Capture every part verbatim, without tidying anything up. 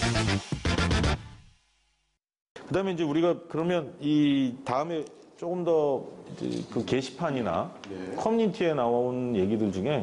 그다음에 이제 우리가 그러면 이 다음에 조금 더 그 게시판이나 네. 커뮤니티에 나온 얘기들 중에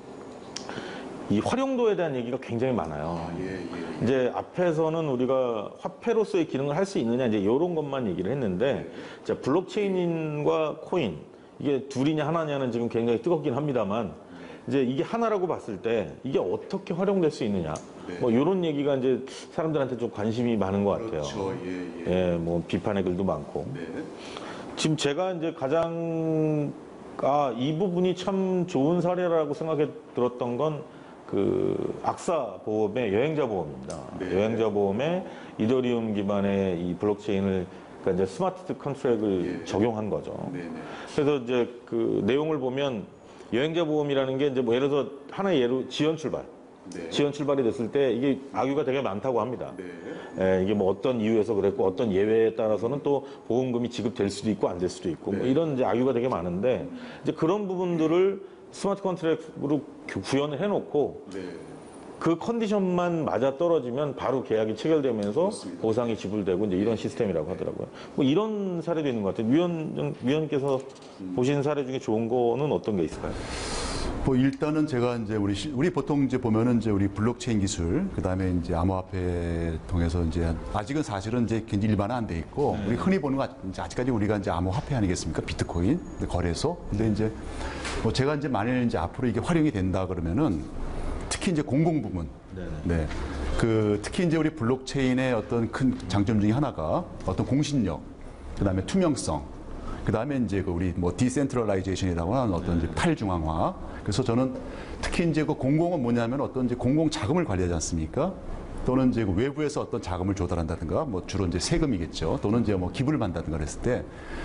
이 활용도에 대한 얘기가 굉장히 많아요. 아, 예, 예, 예. 이제 앞에서는 우리가 화폐로서의 기능을 할 수 있느냐 이제 이런 것만 얘기를 했는데, 예. 자, 블록체인과 코인 이게 둘이냐 하나냐는 지금 굉장히 뜨겁긴 합니다만, 이제 이게 하나라고 봤을 때 이게 어떻게 활용될 수 있느냐, 네. 뭐 이런 얘기가 이제 사람들한테 좀 관심이 많은 것 같아요. 그렇죠. 예, 예. 예, 뭐 비판의 글도 많고. 네. 지금 제가 이제 가장 아, 이 부분이 참 좋은 사례라고 생각해 들었던 건 그 악사 보험의 여행자 보험입니다. 네. 여행자 보험에 이더리움 기반의 이 블록체인을 그러니까 이제 스마트 컨트랙을 예. 적용한 거죠. 네, 네. 그래서 이제 그 내용을 보면 여행자 보험이라는 게 이제 뭐 예를 들어서 하나의 예로 지연 출발. 네. 지연 출발이 됐을 때 이게 악유가 되게 많다고 합니다. 네. 예, 이게 뭐 어떤 이유에서 그랬고 어떤 예외에 따라서는 또 보험금이 지급될 수도 있고 안 될 수도 있고 네. 뭐 이런 이제 악유가 되게 많은데 이제 그런 부분들을 스마트 컨트랙으로 구현을 해놓고 네. 그 컨디션만 맞아 떨어지면 바로 계약이 체결되면서 그렇습니다. 보상이 지불되고 이제 이런 시스템이라고 하더라고요. 뭐 이런 사례도 있는 것 같아요. 위원 위원께서 음. 보신 사례 중에 좋은 거는 어떤 게 있을까요? 뭐 일단은 제가 이제 우리 우리 보통 이제 보면은 이제 우리 블록체인 기술 그다음에 이제 암호화폐 통해서 이제 아직은 사실은 이제 굉장히 일반화 안 돼 있고 네. 우리 흔히 보는 거 이제 아직까지 우리가 이제 암호화폐 아니겠습니까? 비트코인 거래소. 근데 이제 뭐 제가 이제 만일 이제 앞으로 이게 활용이 된다 그러면은 특히 이제 공공 부문. 네네. 네. 그 특히 이제 우리 블록체인의 어떤 큰 장점 중에 하나가 어떤 공신력, 그다음에 투명성. 그 다음에 이제 그 우리 뭐 디센트럴라이제이션이라고 하는 어떤 이제 탈중앙화. 그래서 저는 특히 이제 그 공공은 뭐냐면 어떤 이제 공공 자금을 관리하지 않습니까? 또는 이제 그 외부에서 어떤 자금을 조달한다든가 뭐 주로 이제 세금이겠죠. 또는 이제 뭐 기부를 받는다든가 그랬을 때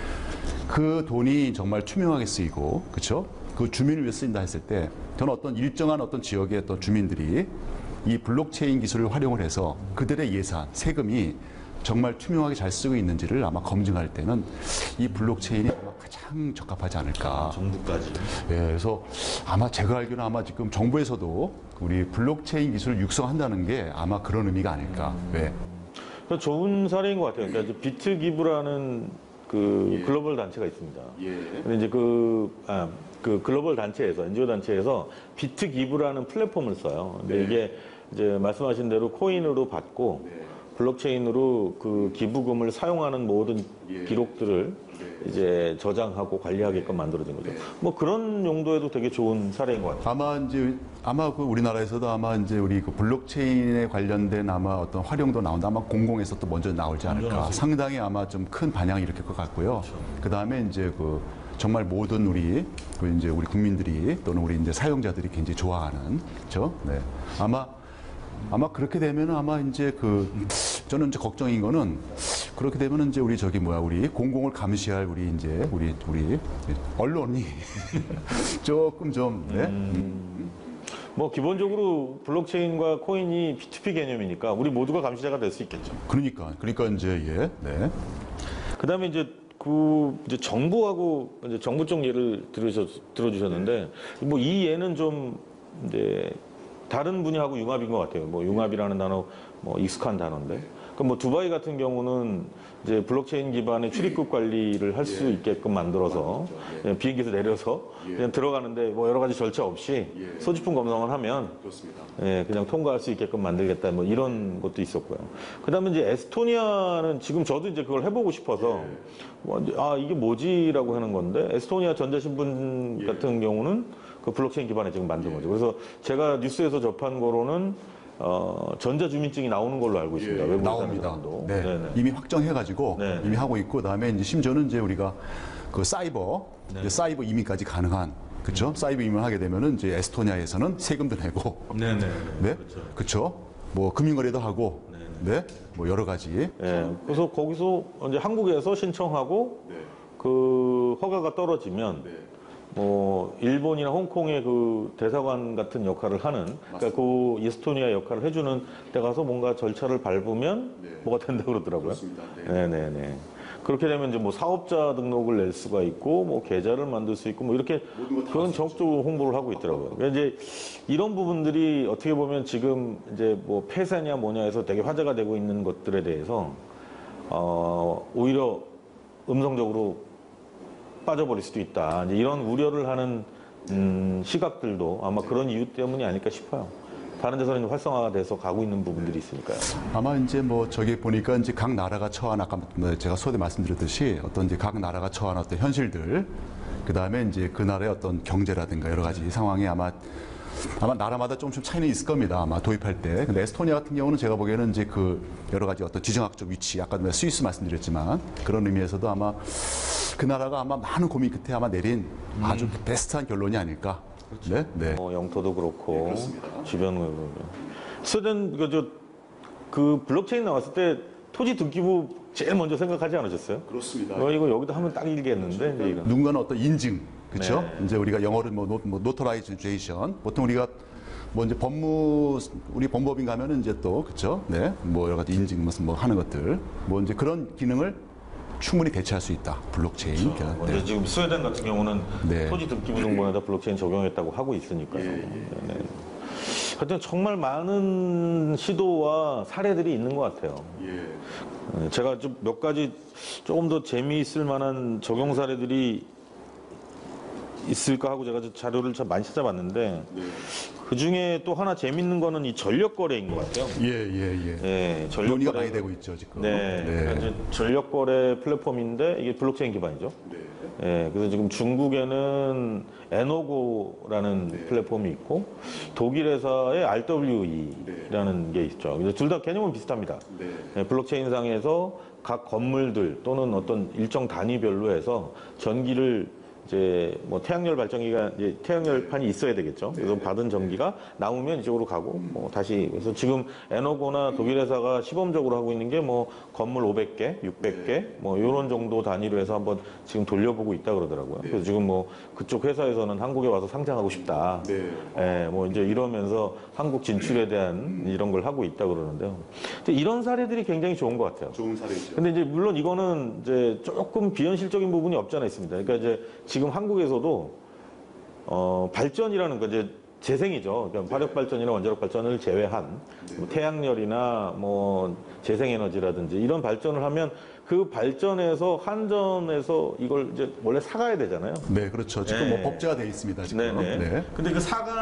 그 돈이 정말 투명하게 쓰이고, 그렇죠? 그 주민을 위해 쓰인다 했을 때 저는 어떤 일정한 어떤 지역의 어떤 주민들이 이 블록체인 기술을 활용을 해서 그들의 예산, 세금이 정말 투명하게 잘 쓰고 있는지를 아마 검증할 때는 이 블록체인이 아마 가장 적합하지 않을까. 아, 정부까지. 예, 그래서 아마 제가 알기로는 아마 지금 정부에서도 우리 블록체인 기술을 육성한다는 게 아마 그런 의미가 아닐까. 음. 네. 좋은 사례인 것 같아요. 그러니까 비트기브라는 그 예. 글로벌 단체가 있습니다. 예. 근데 이제 그, 아, 그 글로벌 단체에서, 엔지오 단체에서 비트기브라는 플랫폼을 써요. 근데 네. 이게 이제 말씀하신 대로 코인으로 받고 네. 블록체인으로 그 기부금을 사용하는 모든 예. 기록들을 네. 이제 저장하고 관리하게끔 만들어진 거죠. 네. 뭐 그런 용도에도 되게 좋은 사례인 것 같아요. 아마 이제 아마 그 우리나라에서도 아마 이제 우리 그 블록체인에 관련된 아마 어떤 활용도 나온다. 아마 공공에서 또 먼저 나올지 않을까. 상당히 아마 좀 큰 반향이 일으킬 것 같고요. 그렇죠. 그 다음에 이제 그 정말 모든 우리 그 이제 우리 국민들이 또는 우리 이제 사용자들이 굉장히 좋아하는, 그렇죠? 네. 아마 아마 그렇게 되면은 아마 이제 그 저는 이제 걱정인 거는 그렇게 되면은 이제 우리 저기 뭐야 우리 공공을 감시할 우리 이제 우리 우리 언론이 조금 좀 네? 음, 뭐 기본적으로 블록체인과 코인이 피투피 개념이니까 우리 모두가 감시자가 될 수 있겠죠. 그러니까 그러니까 이제 예. 네. 그다음에 이제 그 이제 정부하고 이제 정부 쪽 예를 들으셨 들어주셨는데 뭐 이 예는 좀 이제 다른 분야하고 융합인 것 같아요. 뭐 융합이라는 단어 뭐 익숙한 단어인데. 그럼 뭐 두바이 같은 경우는 이제 블록체인 기반의 출입국 관리를 할 수 예. 있게끔 만들어서 예. 비행기에서 내려서 예. 그냥 들어가는데 뭐 여러 가지 절차 없이 예. 소지품 검사만 하면 그렇습니다. 예, 그냥 통과할 수 있게끔 만들겠다 뭐 이런 것도 있었고요. 그다음에 이제 에스토니아는 지금 저도 이제 그걸 해보고 싶어서 예. 뭐 아 이게 뭐지라고 하는 건데 에스토니아 전자신분 예. 같은 경우는 그 블록체인 기반에 지금 만든 거죠. 그래서 제가 뉴스에서 접한 거로는 어, 전자주민증이 나오는 걸로 알고 있습니다. 예, 외국에 나옵니다. 사는 사람도. 네. 네네. 이미 확정해가지고 네네. 이미 하고 있고, 그다음에 이제 심지어는 이제 우리가 그 사이버, 네네. 이제 사이버 이민까지 가능한, 그렇죠? 음. 사이버 이민을 하게 되면은 이제 에스토니아에서는 세금도 내고, 네네. 네, 그렇죠? 뭐 금융거래도 하고, 네네. 네, 뭐 여러 가지. 네. 그래서 거기서 이제 한국에서 신청하고 네. 그 허가가 떨어지면. 네. 뭐 일본이나 홍콩의 그 대사관 같은 역할을 하는 맞습니다. 그러니까 그 에스토니아 역할을 해주는 데 가서 뭔가 절차를 밟으면 네. 뭐가 된다고 그러더라고요. 그렇습니다. 네. 네네네. 그렇게 되면 이제 뭐 사업자 등록을 낼 수가 있고, 뭐 계좌를 만들 수 있고, 뭐 이렇게 그건 적극적으로 홍보를 하고 있더라고요. 그러니까 이제 이런 부분들이 어떻게 보면 지금 이제 뭐 폐쇄냐 뭐냐 해서 되게 화제가 되고 있는 것들에 대해서 어, 오히려 음성적으로 빠져버릴 수도 있다. 이제 이런 우려를 하는 음, 시각들도 아마 그런 이유 때문이 아닐까 싶어요. 다른 데서는 활성화가 돼서 가고 있는 부분들이 있으니까요. 아마 이제 뭐 저기 보니까 이제 각 나라가 처한 아까 뭐 제가 소대 말씀드렸듯이 어떤 이제 각 나라가 처한 어떤 현실들, 그 다음에 이제 그 나라의 어떤 경제라든가 여러 가지 상황이 아마 아마 나라마다 조금씩 차이는 있을 겁니다. 아마 도입할 때. 근데 에스토니아 같은 경우는 제가 보기에는 이제 그 여러 가지 어떤 지정학적 위치, 아까 스위스 말씀드렸지만 그런 의미에서도 아마 그 나라가 아마 많은 고민 끝에 아마 내린 아주 베스트한 결론이 아닐까. 그렇죠. 네, 네. 어, 영토도 그렇고 네, 주변으로 스웨덴 그, 저, 그 블록체인 나왔을 때 토지 등기부 제일 먼저 생각하지 않으셨어요? 그렇습니다. 어, 이거 여기다 하면 딱이겠는데 이제 이거. 누군가는 어떤 인증, 그렇죠? 네. 이제 우리가 영어로 뭐, 노, 뭐 노터라이제이션, 보통 우리가 뭐 이제 법무 우리 법무법인 가면은 이제 또 그렇죠? 네, 뭐 여러 가지 인증 무슨 뭐 하는 것들, 뭐 이제 그런 기능을 충분히 대체할 수 있다. 블록체인. 그렇죠. 네. 네. 지금 스웨덴 같은 경우는 네. 토지 등기부 등본에다 블록체인 적용했다고 하고 있으니까요. 예, 예. 네. 하여튼 정말 많은 시도와 사례들이 있는 것 같아요. 예. 네, 제가 좀 몇 가지 조금 더 재미있을 만한 적용 사례들이 있을까 하고 제가 자료를 참 많이 찾아봤는데 네. 그 중에 또 하나 재밌는 거는 이 전력 거래인 것 같아요. 예, 예, 예. 네, 전력 논의가 거래. 많이 되고 있죠, 지금. 네, 그러니까 이제 전력 거래 플랫폼인데 이게 블록체인 기반이죠. 네. 예, 그래서 지금 중국에는 에노고라는 네. 플랫폼이 있고 독일 회사의 알더블유이라는 게 있죠. 둘 다 개념은 비슷합니다. 네. 예, 블록체인상에서 각 건물들 또는 어떤 일정 단위별로 해서 전기를 이제 뭐 태양열 발전기가 이제 태양열판이 있어야 되겠죠. 그래서 받은 전기가 남으면 이쪽으로 가고 뭐 다시 그래서 지금 에너고나 독일 회사가 시범적으로 하고 있는 게 뭐 건물 오백 개, 육백 개 뭐 이런 정도 단위로 해서 한번 지금 돌려보고 있다 그러더라고요. 그래서 지금 뭐 그쪽 회사에서는 한국에 와서 상장하고 싶다. 네. 예, 뭐 이제 이러면서 한국 진출에 대한 이런 걸 하고 있다 그러는데요. 근데 이런 사례들이 굉장히 좋은 것 같아요. 좋은 사례죠. 근데 이제 물론 이거는 이제 조금 비현실적인 부분이 없지 않아 있습니다. 그러니까 이제 지금 한국에서도 어, 발전이라는 거 이제 재생이죠. 그러니까 화력 발전이나 원자력 발전을 제외한 뭐 태양열이나 뭐 재생에너지라든지 이런 발전을 하면 그 발전에서 한전에서 이걸 이제 원래 사가야 되잖아요. 네, 그렇죠. 지금 네. 뭐 법제화 돼 있습니다. 지금. 네네. 네. 근데 그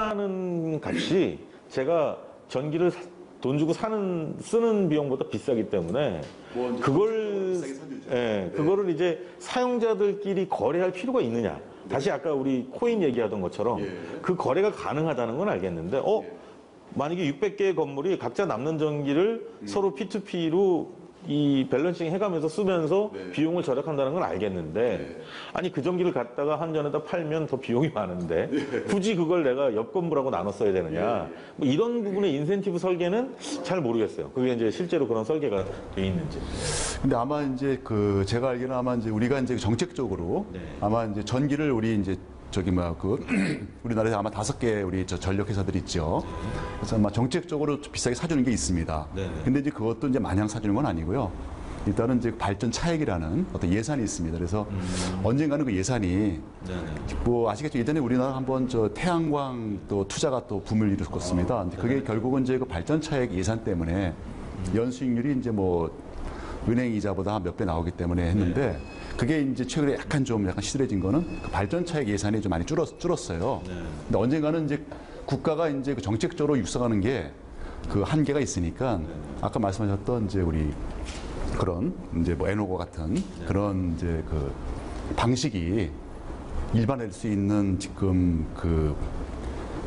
사가는 값이 제가 전기를 사- 돈 주고 사는 쓰는 비용보다 비싸기 때문에 뭐 이제 그걸 비싸게 사주죠. 예, 네. 그거를 이제 사용자들끼리 거래할 필요가 있느냐? 다시 아까 우리 코인 얘기하던 것처럼 예. 그 거래가 가능하다는 건 알겠는데, 어 예. 만약에 육백 개의 건물이 각자 남는 전기를 음. 서로 피투피로 이 밸런싱 해가면서 쓰면서 네. 비용을 절약한다는 건 알겠는데, 네. 아니 그 전기를 갖다가 한전에다 팔면 더 비용이 많은데 굳이 그걸 내가 옆 건물하고 나눠 써야 되느냐? 예. 뭐 이런 부분의 인센티브 설계는 잘 모르겠어요. 그게 이제 실제로 그런 설계가 돼 있는지. 근데 아마 이제 그 제가 알기로는 아마 이제 우리가 이제 정책적으로 네. 아마 이제 전기를 우리 이제 저기 뭐야 그 우리나라에 아마 다섯 개 우리 저 전력 회사들이 있죠. 그래서 아마 정책적으로 비싸게 사주는 게 있습니다. 네. 근데 이제 그것도 이제 마냥 사주는 건 아니고요. 일단은 이제 발전 차액이라는 어떤 예산이 있습니다. 그래서 음. 언젠가는 그 예산이 네네. 뭐 아시겠죠? 예전에 우리나라 한번 저 태양광 또 투자가 또 붐을 일으켰습니다. 근데 그게 결국은 이제 그 발전 차액 예산 때문에 연수익률이 이제 뭐 은행 이자보다 몇 배 나오기 때문에 했는데 그게 이제 최근에 약간 좀 약간 시들해진 거는 그 발전 차액 예산이 좀 많이 줄었, 줄었어요. 네. 근데 언젠가는 이제 국가가 이제 그 정책적으로 육성하는 게 그 한계가 있으니까 아까 말씀하셨던 이제 우리 그런 이제 뭐 에노고 같은 그런 이제 그 방식이 일반화될 수 있는 지금 그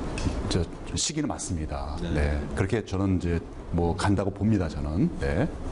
저 시기는 맞습니다. 네. 네. 그렇게 저는 이제 뭐 간다고 봅니다. 저는. 네.